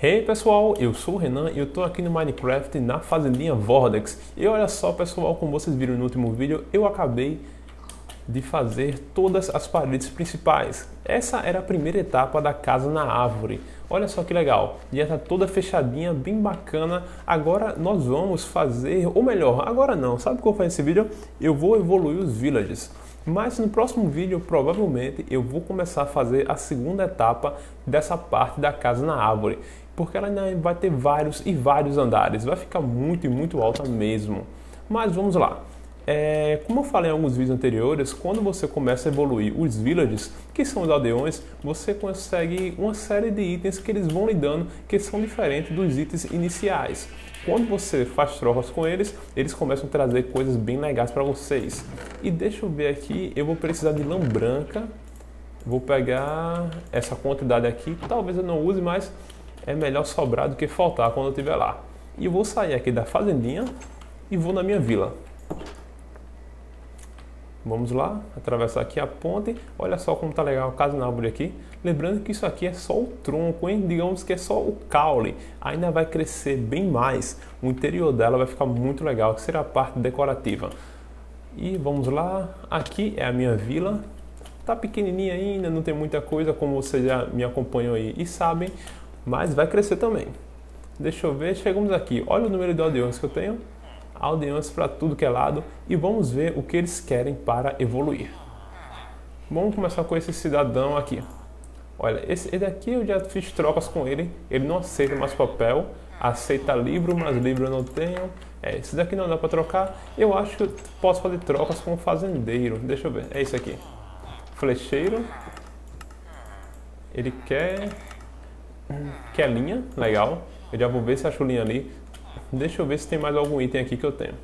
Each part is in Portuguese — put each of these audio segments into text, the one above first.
Hey pessoal, eu sou o Renan e eu tô aqui no Minecraft na fazendinha Vortex. E olha só pessoal, como vocês viram no último vídeo, eu acabei de fazer todas as paredes principais. Essa era a primeira etapa da casa na árvore. Olha só que legal, já tá toda fechadinha, bem bacana. Agora nós vamos fazer, ou melhor, agora não, sabe o que eu vou fazer nesse vídeo? Eu vou evoluir os villages. Mas no próximo vídeo, provavelmente, eu vou começar a fazer a segunda etapa dessa parte da casa na árvore. Porque ela ainda vai ter vários e vários andares, vai ficar muito e muito alta mesmo. Mas vamos lá. Como eu falei em alguns vídeos anteriores, quando você começa a evoluir os villages, que são os aldeões, você consegue uma série de itens que eles vão lhe dando, que são diferentes dos itens iniciais. Quando você faz trocas com eles, eles começam a trazer coisas bem legais para vocês. E deixa eu ver aqui, eu vou precisar de lã branca. Vou pegar essa quantidade aqui, talvez eu não use, mas é melhor sobrar do que faltar quando eu estiver lá. E eu vou sair aqui da fazendinha e vou na minha vila. Vamos lá, atravessar aqui a ponte. Olha só como tá legal a casa na árvore aqui. Lembrando que isso aqui é só o tronco, hein? Digamos que é só o caule. Ainda vai crescer bem mais. O interior dela vai ficar muito legal, que será a parte decorativa. E vamos lá, aqui é a minha vila. Tá pequenininha ainda, não tem muita coisa, como vocês já me acompanham aí e sabem. Mas vai crescer também. Deixa eu ver, chegamos aqui. Olha o número de aldeões que eu tenho. Aldeões para tudo que é lado. E vamos ver o que eles querem para evoluir. Vamos começar com esse cidadão aqui. Olha, esse daqui eu já fiz trocas com ele. Ele não aceita mais papel. Aceita livro, mas livro eu não tenho. Esse daqui não dá para trocar. Eu acho que eu posso fazer trocas com o fazendeiro. Deixa eu ver, é esse aqui. Flecheiro. Ele quer linha, legal. Eu já vou ver se acho linha ali. Deixa eu ver se tem mais algum item aqui que eu tenho.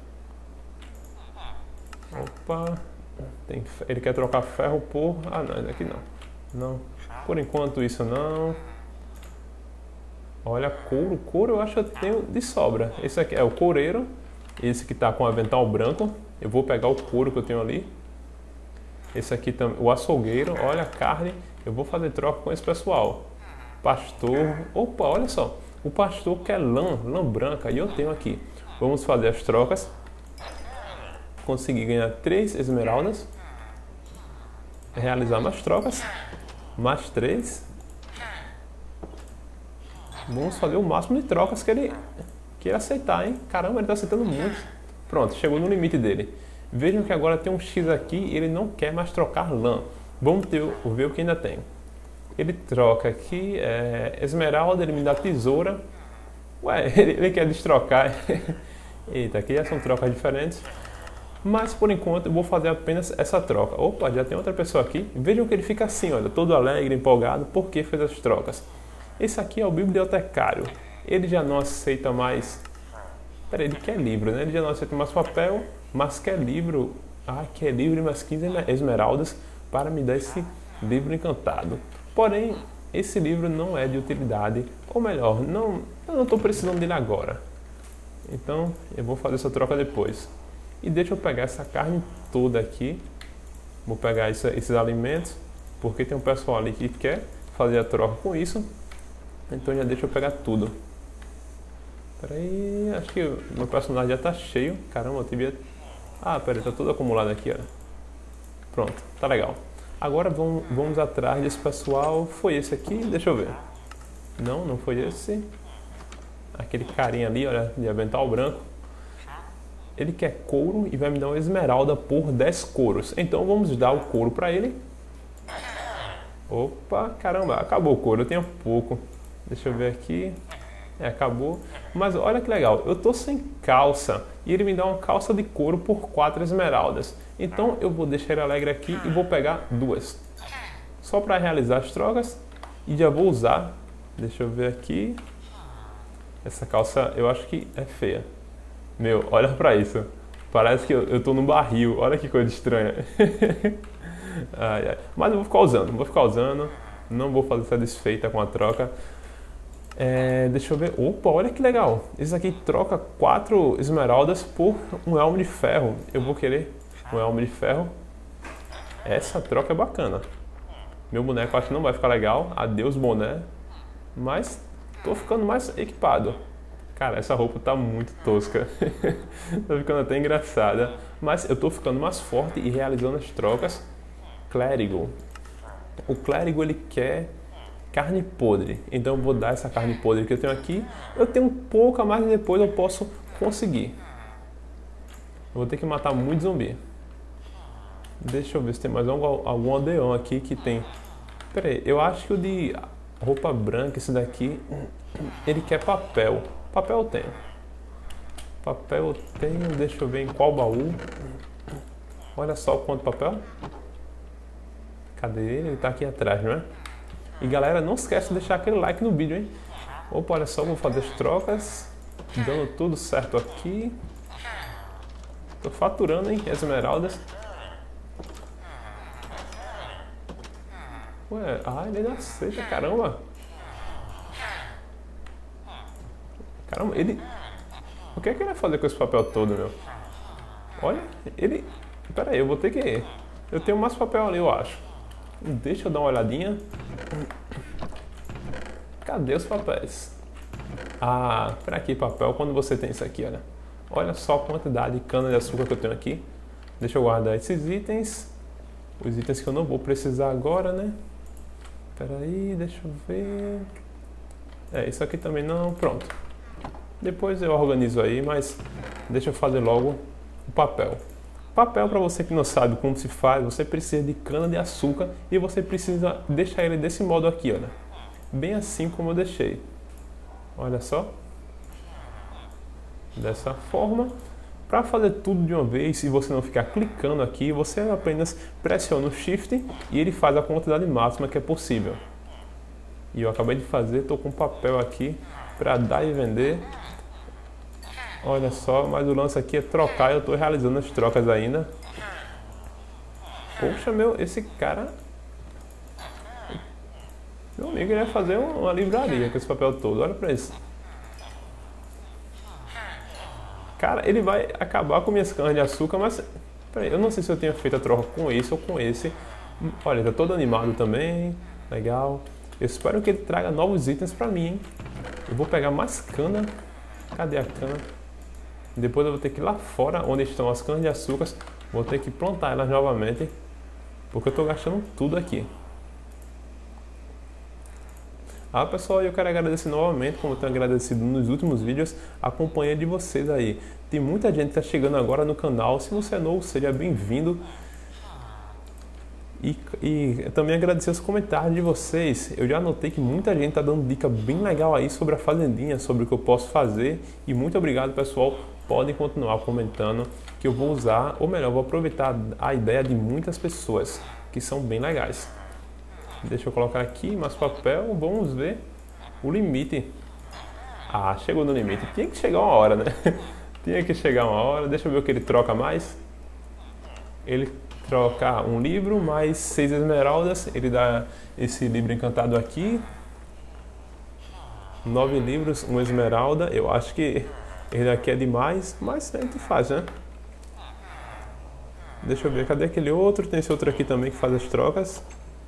Opa, ele quer trocar ferro por... Ah não, esse aqui não. Não, por enquanto isso não. Olha, couro eu acho que eu tenho de sobra. Esse aqui é o coureiro. Esse que tá com o avental branco. Eu vou pegar o couro que eu tenho ali. Esse aqui também, o açougueiro. Olha a carne, eu vou fazer troca com esse pessoal. Pastor, opa, olha só. O pastor quer lã branca e eu tenho aqui. Vamos fazer as trocas. Consegui ganhar 3 esmeraldas. Realizar mais trocas. Mais 3. Vamos fazer o máximo de trocas que ele aceitar, hein? Caramba, ele está aceitando muito. Pronto, chegou no limite dele. Vejam que agora tem um X aqui e ele não quer mais trocar lã. Vamos ver o que ainda tem. Ele troca aqui, esmeralda, ele me dá tesoura. Ué, ele quer destrocar. Eita, aqui já são trocas diferentes. Mas por enquanto eu vou fazer apenas essa troca. Opa, já tem outra pessoa aqui. Vejam que ele fica assim, olha, todo alegre, empolgado, porque fez as trocas. Esse aqui é o bibliotecário. Ele já não aceita mais... Peraí, ele quer livro, né? Ele já não aceita mais papel, mas quer livro. Ah, quer livro e mais 15 esmeraldas para me dar esse livro encantado. Porém, esse livro não é de utilidade, ou melhor, eu não estou precisando dele agora. Então, eu vou fazer essa troca depois. E deixa eu pegar essa carne toda aqui. Vou pegar esses alimentos, porque tem um pessoal ali que quer fazer a troca com isso. Então já deixa eu pegar tudo. Peraí, acho que o meu personagem já está cheio. Caramba, eu devia... Ah, peraí, está tudo acumulado aqui, ó. Pronto, tá legal. Agora vamos atrás desse pessoal. Foi esse aqui? Deixa eu ver. Não foi esse. Aquele carinha ali, olha, de avental branco. Ele quer couro e vai me dar uma esmeralda por 10 couros. Então vamos dar o couro para ele. Opa, caramba, acabou o couro, eu tenho pouco. Deixa eu ver aqui. Acabou. Mas olha que legal, eu tô sem calça e ele me dá uma calça de couro por 4 esmeraldas. Então eu vou deixar ele alegre aqui e vou pegar 2. Só para realizar as trocas. E já vou usar. Deixa eu ver aqui. Essa calça eu acho que é feia. Meu, olha para isso. Parece que eu tô num barril. Olha que coisa estranha. Ai, ai. Mas eu vou ficar usando. Não vou fazer satisfeita com a troca. Deixa eu ver. Opa, olha que legal. Esse aqui troca 4 esmeraldas por um elmo de ferro. Eu vou querer um elmo de ferro. Essa troca é bacana. Meu boneco acho que não vai ficar legal. Adeus, boné. Mas tô ficando mais equipado. Cara, essa roupa tá muito tosca. Tá ficando até engraçada. Mas eu tô ficando mais forte e realizando as trocas. Clérigo. O clérigo, ele quer carne podre. Então eu vou dar essa carne podre que eu tenho aqui. Eu tenho um pouco a mais e depois eu posso conseguir. Eu vou ter que matar muito zumbi. Deixa eu ver se tem mais algum aldeão aqui que tem. Pera aí, eu acho que o de roupa branca, esse daqui, ele quer papel. Papel eu tenho. Papel eu tenho, deixa eu ver em qual baú. Olha só quanto papel. Cadê ele? Ele tá aqui atrás, não é? E galera, não esquece de deixar aquele like no vídeo, hein? Opa, olha só, vou fazer as trocas. Dando tudo certo aqui. Tô faturando, hein? As esmeraldas. Ué, ele não aceita, caramba. Caramba, ele... O que é que ele vai fazer com esse papel todo, meu? Olha, ele... Pera aí, eu vou ter que... Eu tenho mais papel ali, eu acho. Deixa eu dar uma olhadinha. Cadê os papéis? Ah, pra aqui papel, quando você tem isso aqui, olha. Olha só a quantidade de cana de açúcar que eu tenho aqui. Deixa eu guardar esses itens. Os itens que eu não vou precisar agora, né? Pera aí, deixa eu ver... isso aqui também não, pronto. Depois eu organizo aí, mas deixa eu fazer logo o papel. Papel, para você que não sabe como se faz, você precisa de cana de açúcar e você precisa deixar ele desse modo aqui, olha. Bem assim como eu deixei. Olha só. Dessa forma. Para fazer tudo de uma vez e você não ficar clicando aqui, você apenas pressiona o Shift e ele faz a quantidade máxima que é possível. E eu acabei de fazer, estou com papel aqui para dar e vender. Olha só, mas o lance aqui é trocar, eu estou realizando as trocas ainda. Poxa, esse cara... Meu amigo, ele vai fazer uma livraria com esse papel todo, olha para isso. Cara, ele vai acabar com minhas canas de açúcar, mas... Peraí, eu não sei se eu tinha feito a troca com esse ou com esse. Olha, tá todo animado também, legal. Eu espero que ele traga novos itens para mim, hein? Eu vou pegar mais cana. Cadê a cana? Depois eu vou ter que ir lá fora, onde estão as canas de açúcar. Vou ter que plantar elas novamente, porque eu estou gastando tudo aqui. Ah, pessoal, eu quero agradecer novamente, como eu tenho agradecido nos últimos vídeos, a companhia de vocês aí. Tem muita gente que está chegando agora no canal. Se você é novo, seja bem-vindo. E também agradecer os comentários de vocês. Eu já notei que muita gente está dando dica bem legal aí sobre a fazendinha, sobre o que eu posso fazer. E muito obrigado, pessoal. Podem continuar comentando que eu vou usar, ou melhor, vou aproveitar a ideia de muitas pessoas que são bem legais. Deixa eu colocar aqui mais papel, vamos ver o limite. Ah, chegou no limite. Tinha que chegar uma hora, né? Tinha que chegar uma hora. Deixa eu ver o que ele troca mais. Ele troca um livro mais 6 esmeraldas. Ele dá esse livro encantado aqui. 9 livros, 1 esmeralda. Eu acho que ele aqui é demais, mas a gente faz, né? Deixa eu ver, cadê aquele outro? Tem esse outro aqui também que faz as trocas.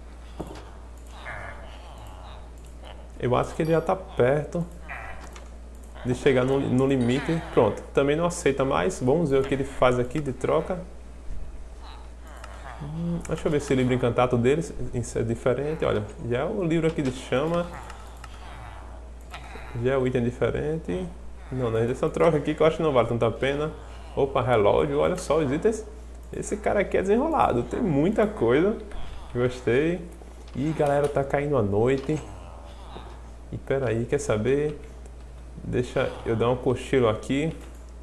Eu acho que ele já está perto de chegar no limite. Pronto, também não aceita mais. Vamos ver o que ele faz aqui de troca. Deixa eu ver se o livro encantado deles é diferente. Olha, já é o livro aqui de chama. Já é o item diferente. Não, essa troca aqui que eu acho que não vale tanta pena. Opa, relógio, olha só os itens. Esse cara aqui é desenrolado, tem muita coisa. Gostei. E galera, tá caindo a noite. E peraí, quer saber? Deixa eu dar um cochilo aqui.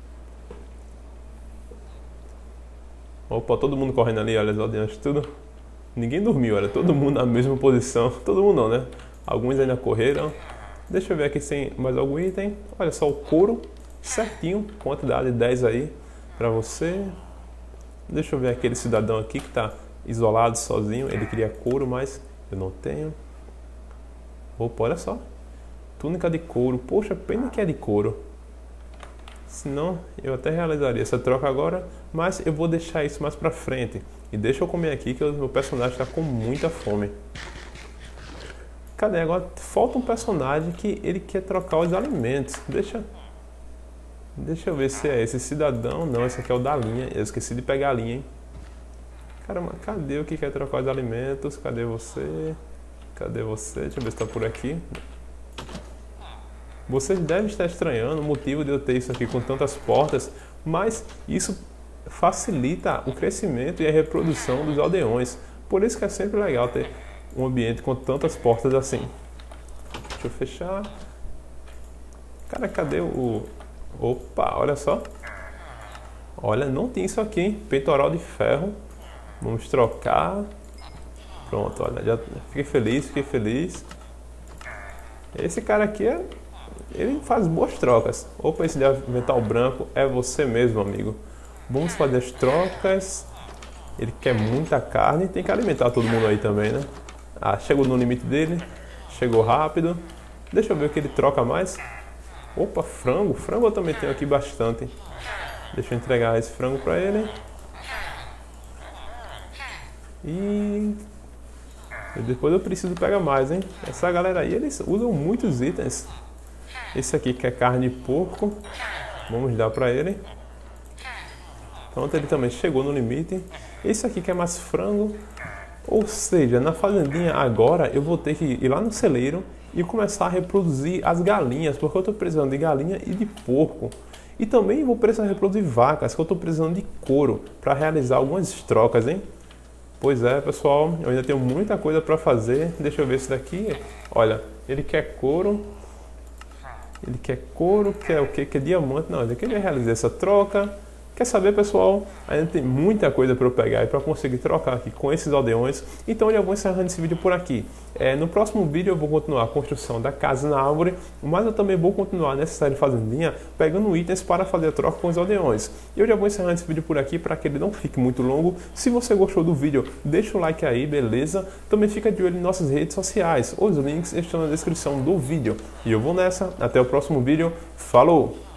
Opa, todo mundo correndo ali, olha, lá diante de tudo. Ninguém dormiu, olha, todo mundo na mesma posição. Todo mundo não, né? Alguns ainda correram. Deixa eu ver aqui se tem mais algum item. Olha só o couro, certinho, quantidade 10 aí pra você. Deixa eu ver aquele cidadão aqui que tá isolado, sozinho. Ele queria couro, mas eu não tenho. Opa, olha só. Túnica de couro. Poxa, pena que é de couro. Senão, eu até realizaria essa troca agora, mas eu vou deixar isso mais pra frente. E deixa eu comer aqui que o meu personagem está com muita fome. Cadê? Agora falta um personagem que ele quer trocar os alimentos. Deixa eu ver se é esse cidadão. Não, esse aqui é o da linha. Eu esqueci de pegar a linha, hein? Caramba, cadê o que quer trocar os alimentos? Cadê você? Cadê você? Deixa eu ver se tá por aqui. Vocês devem estar estranhando o motivo de eu ter isso aqui com tantas portas, mas isso facilita o crescimento e a reprodução dos aldeões. Por isso que é sempre legal ter um ambiente com tantas portas assim. Deixa eu fechar. Cara, cadê o... Opa, olha só. Olha, não tem isso aqui, hein? Peitoral de ferro. Vamos trocar. Pronto, olha, já fiquei feliz. Esse cara aqui, ele faz boas trocas. Opa, esse de avental branco é você mesmo, amigo. Vamos fazer as trocas. Ele quer muita carne, tem que alimentar todo mundo aí também, né? Ah, chegou no limite dele. Chegou rápido. Deixa eu ver o que ele troca mais. Opa, frango. Frango eu também tenho aqui bastante. Deixa eu entregar esse frango pra ele. E depois eu preciso pegar mais, hein? Essa galera aí, eles usam muitos itens. Esse aqui que é carne de porco. Vamos dar pra ele. Pronto, ele também chegou no limite. Esse aqui que é mais frango. Ou seja, na fazendinha agora eu vou ter que ir lá no celeiro e começar a reproduzir as galinhas, porque eu estou precisando de galinha e de porco. E também vou precisar reproduzir vacas, que eu estou precisando de couro para realizar algumas trocas, hein? Pois é, pessoal, eu ainda tenho muita coisa para fazer. Deixa eu ver esse daqui. Olha, ele quer couro. Ele quer couro, quer o quê? Quer diamante. Não, ele quer realizar essa troca. Quer saber, pessoal? Ainda tem muita coisa para eu pegar e para conseguir trocar aqui com esses aldeões. Então eu vou encerrando esse vídeo por aqui. No próximo vídeo eu vou continuar a construção da casa na árvore, mas eu também vou continuar nessa série fazendinha pegando itens para fazer a troca com os aldeões. E eu já vou encerrando esse vídeo por aqui para que ele não fique muito longo. Se você gostou do vídeo, deixa o like aí, beleza? Também fica de olho em nossas redes sociais. Os links estão na descrição do vídeo. E eu vou nessa. Até o próximo vídeo. Falou!